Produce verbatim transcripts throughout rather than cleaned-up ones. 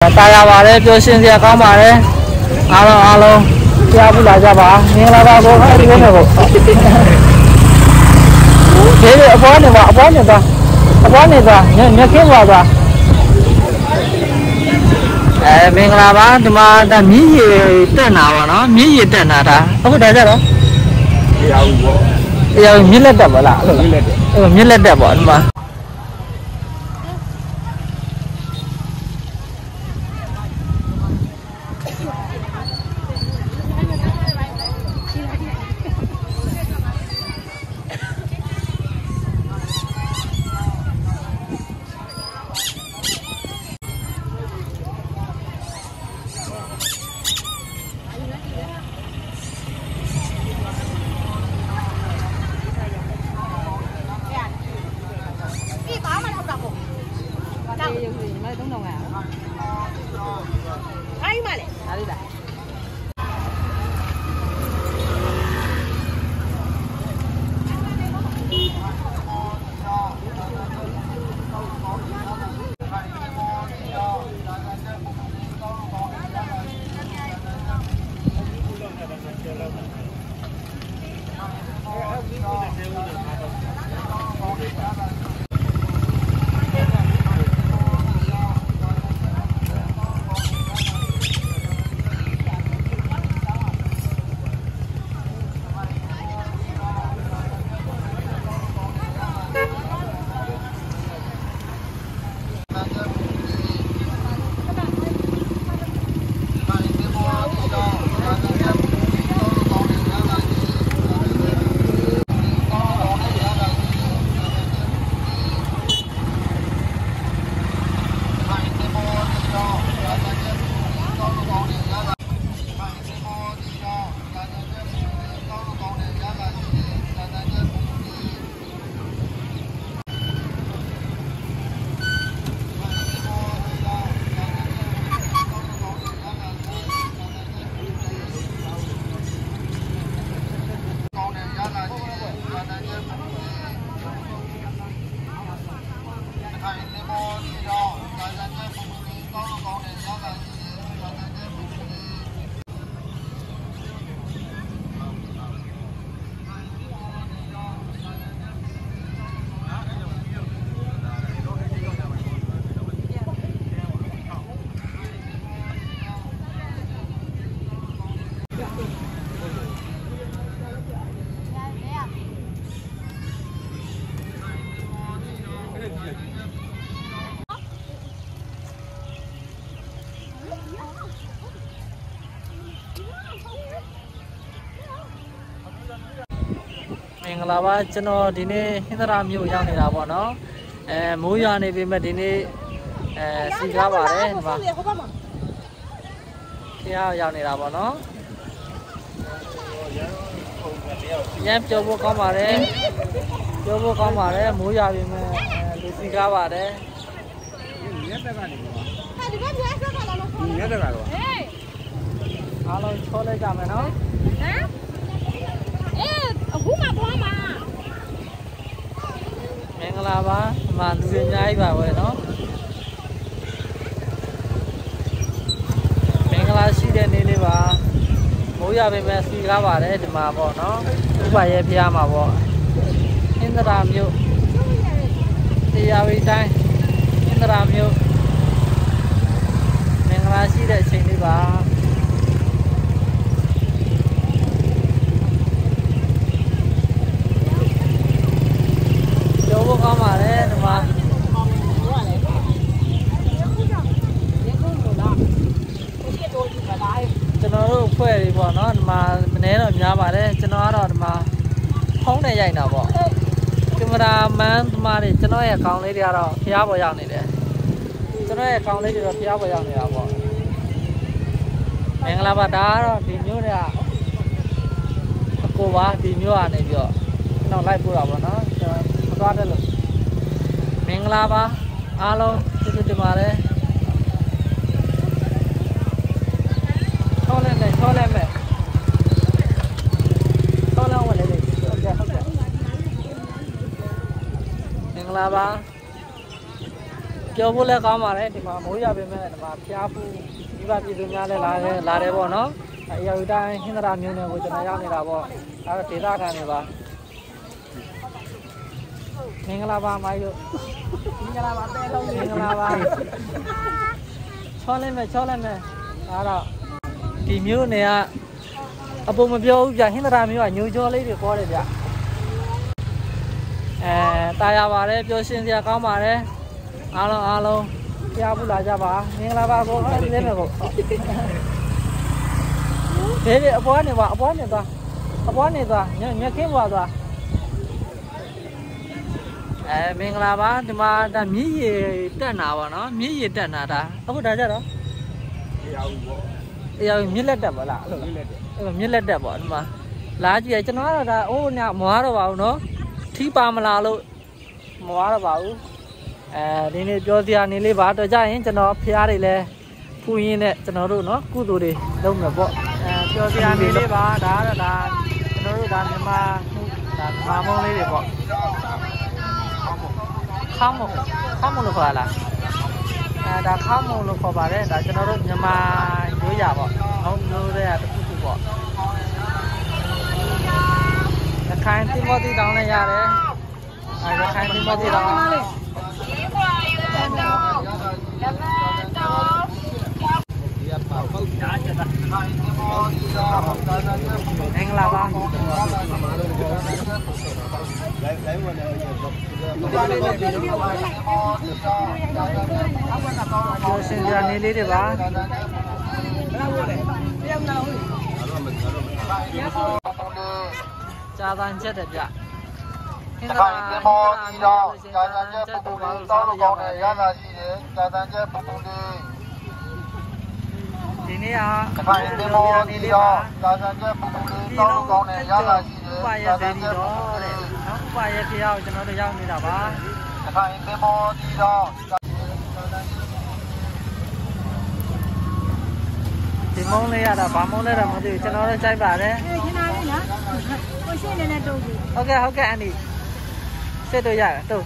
ตายาบาเลยเปียวชินเสียก้าวมาเลยอาลงอาลงเสียบุหลาจ้าบ่านี่ละบ่าก็ให้ดีเนี่ยบ่เดี๋ยวป้อนเนี่ยบ่ป้อนเนี่ยบ่ป้อนเนี่ยบ่เนี่ยเนี่ยเข้มบ่บ่เออมงลาบ่าဒီမှာဒါမြည်ရတက်နာပါနော်မြည်ရတက်နာတာအခုဒါကြတော့တရားဘူးပေါ့တရားမြည်လက်တက်ပါလားအဲ့လိုမြည်လက်တက်အဲ့မြည်လက်တက်ပေါ့ဒီမှာမင်္ဂလာပါကျွန်တော်ဒီနေ့ဟင်္သာရမြို့ရောက်နေတာပေါ့နော်အဲမိုးရွာနေပြီမဲ့ဒီနေ့အဲစီကားပါတယ်ဒီမှာခရရောက်နေတာပေါ့နော်ရမ်းပြောဖို့ကောင်းပါတယ်ပြောဖို့ကောင်းပါတယ်မိုးရွာပြီမဲ့လူစီကားပါတယ်ရက်တက်ကနေပါဟာဒီဘက်ရက်တက်လာလို့ရက်တက်ကတော့ဟေးအားလုံးချောလိုက်ကြမယ်နော်ဟမ်အေးအခုမှသွားမှာမင်္ဂလာပါဒီမှာလူတွေအများကြီးပါပဲเนาะမင်္ဂလာရှိတဲ့နေ့လေးပါမိုးရပေမဲ့စီကားပါတယ်ဒီမှာပေါ့เนาะဥပရဲဖျားမှာပေါ့ဟင်္သာရမြို့တရားဝီတိုင်းဟင်္သာရမြို့မင်္ဂလာရှိတဲ့အချိန်လေးပါကျော်ဖို့ကောင်းပါတယ်ဒီမှာကျွန်တော်တို့ဖွဲ့တွေပေါ့နော်ဒီမှာမနေတော့များပါတယ်ကျွန်တော်ကတော့ဒီမှာဖုံးနေရိုက်တာပေါ့ကင်မရာမန်သမားတွေကျွန်တော်ရဲ့ခေါင်းလေးတွေကတော့ဖျားပေါ်ရောက်နေတယ်ကျွန်တော်ရဲ့ခေါင်းလေးတွေတော့ဖျားပေါ်ရောက်နေတာပေါ့မင်္ဂလာပါဒါကတော့ဒီမျိုးတွေကအကိုပါဒီမျိုးကနေပြီးတော့ကျွန်တော်လိုက်ပို့တာပေါ့နော်မသွားတယ်လို့မင်္ဂလာပါအားလုံးကျေးဇူးတင်ပါတယ်ထောက်လိုက်မယ်ထောက်လိုက်မယ်ထောက်လောက်ဝင်လေဟုတ်ကဲ့ဟုတ်ကဲ့မင်္ဂလာပါကပြောဖို့လည်းကောင်းပါတယ်ဒီမှာမိုးရပေမဲ့ဒီမှာဖျားဖူးဒီပါပြည်သူများလည်းလာတယ်လာတယ်ပေါ့နော်အရာဝတိုင်းဟင်္ဒရာမျိုးနယ်ကိုကျွန်တော်ရောက်နေတာပေါ့ဒါတော့ဒေသခံတွေပါမင်္ဂလာပါမိုင်းတို့မင်္ဂလာပါတဲလုံးမင်္ဂလာပါချောလိုက်မယ်ချောလိုက်မယ်ဒါတော့ဒီမျိုးနယ်ကအပုံမပြောဘူးဗျဟင်္ဒရာမျိုးကညိုကြောလေးတွေပေါ်တယ်ဗျအဲတာယာပါတယ်ပျော်ရွှင်စရာကောင်းပါတယ်အားလုံးအားလုံးကြားဘူးလာကြပါမင်္ဂလာပါကိုအဲ့ဒီလေးမယ်ကိုဘေးဘေးအပေါ်နေပါအပေါ်နေသွားအပေါ်နေသွားညညခင်းပွားသွားအဲမင်္ဂလာပါဒီမှာဒါမြည်ရတက်နာပါနော်မြည်ရတက်နာဒါအခုဒါကြတော့တရားဦးပေါ့တရားဦးမြစ်လက်တက်ပါလားအဲ့လိုမြစ်လက်တက်အဲ့လိုမြစ်လက်တက်ပေါ့ဒီမှာလာကြည့်ရကျွန်တော်ကတော့ဒါအိုးညမွားတော့ပါဘူးနော်ထီးပါမလားလို့မွားတော့ပါဘူးအဲဒီနေ့ပြောစရာနေလေးပါတော့ကြရင်ကျွန်တော်ဖျားတွေလဲဖူးရင်းနဲ့ကျွန်တော်တို့နော်ကုသိုလ်တွေလုပ်မယ်ပေါ့အဲပြောစရာနေလေးပါဒါကတော့ဒါကျွန်တော်တို့ဒါမြန်မာဒါမာမုံလေးတွေပေါ့ข้าวหมกข้าวหมกလို့ခေါ်လားအဲဒါข้าวหมกလို့ခေါ်ပါတယ်ဒါကျွန်တော်တို့မြန်မာရိုးရာပေါ့အောင်မျိုးတွေကတစ်ခုခုပေါ့ရခိုင်တိမောတိတောင်းလည်းရတယ်အဲရခိုင်တိမောတိတောင်းအင်္ဂလာပါကျော်စင်ကြနေလေးတွေပါဂျာတန်ချက်တဲ့ဗျဟင်္ဒရာဟင်္ဒရာမျိုးလို့ဂျာတန်ချက်ပုံပုံတောင်းလို့ကောင်းတယ်ရတာရှိတယ်ဂျာတန်ချက်ပုံပုံလေးဒီနေ့ကခိုင်တင်မောဒီတော့ဂျာတန်ချက်ပုံပုံလေးတောင်းလို့ကောင်းတယ်ရတာရှိတယ်ဂျာတန်ချက်ပုံပုံလေးနော်ဥပရဲ့ဖျားကိုကျွန်တော်တို့ရောက်နေတာပါခိုင်တင်မောဒီတော့ဒီမုံလေးရတာဗာမုံလေးတော့မသိဘူးကျွန်တော်တို့ကြိုက်ပါတယ်အဲခဏလေးနော်ကိုရှင်းနေနဲ့တုံးပြီဟုတ်ကဲ့ဟုတ်ကဲ့အန်ဒီစစ်တော့ရတယ်တုံး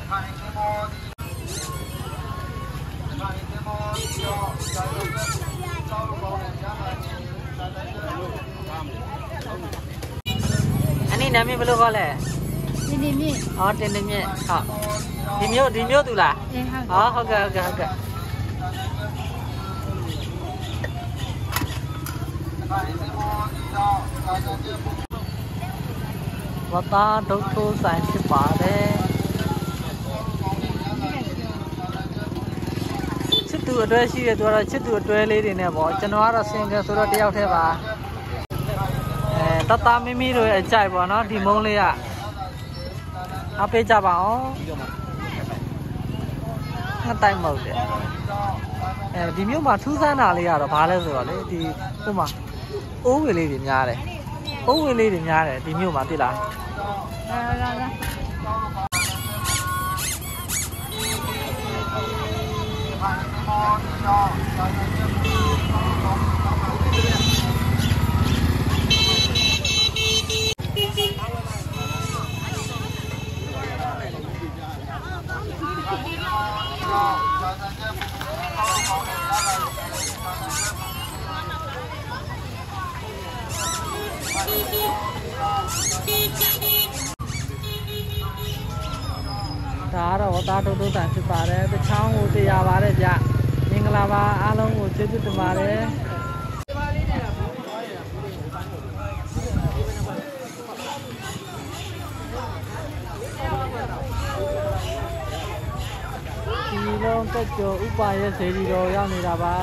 အန်ဒီနာမည်ဘယ်လိုခေါ်လဲတင်တင်မြင့်ဟောတင်တင်မြင့်ဟုတ်ဒီမျိုးဒီမျိုးသူလားအေးဟုတ်ဟောဟုတ်ကဲ့ဟုတ်ကဲ့ဟုတ်ကဲ့ဝတာဒုတ်ထိုးဆိုင်ဖြစ်ပါတယ်ချစ်သူအတွဲရှိရတော့ချစ်သူအတွဲလေးတွေနဲ့ပေါ့ကျွန်တော်ကတော့စင်ကယ်ဆိုတော့တယောက်တည်းပါအဲတတမီမီတို့ရဲ့အကြိုက်ပေါ့နော်ဒီမုံလေးကအပေးကြပါအောင်ငါတိုင်းမဟုတ်တယ်အဲဒီမျိုးမှာထူးဆန်းတာလေးကတော့ဘာလဲဆိုတော့လေဒီဟိုမှာအိုးဝေလေးတွေများတယ်အိုးဝေလေးတွေများတယ်ဒီမျိုးမှာသိလားလာလာလာဒါတော့ဝတာတိုးတိုးတန်ဖြစ်ပါတယ်တချောင်းကိုတရားပါတယ်ဗျမင်္ဂလာပါအားလုံးကိုကျေးဇူးတင်ပါတယ်ဒီလုံးတက်ကျော်ဥပါရဲ့ဇေဒီတော်ရောက်နေတာပါ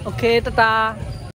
โอเคตาตา